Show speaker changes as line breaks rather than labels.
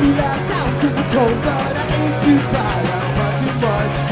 too loud, down to the cold, but I ain't too proud, I want too much.